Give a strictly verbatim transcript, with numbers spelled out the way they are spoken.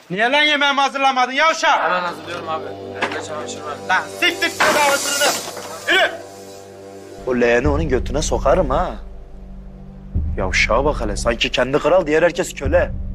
Niye lan yemeğimi hazırlamadın yavşak? Hemen hazırlıyorum abi. Elimde çamaşır var. Lan siktir tedavısını. Yürü. O leğeni onun götüne sokarım ha. Yavşağa bak hele. Sanki kendi kral, diğer herkes köle.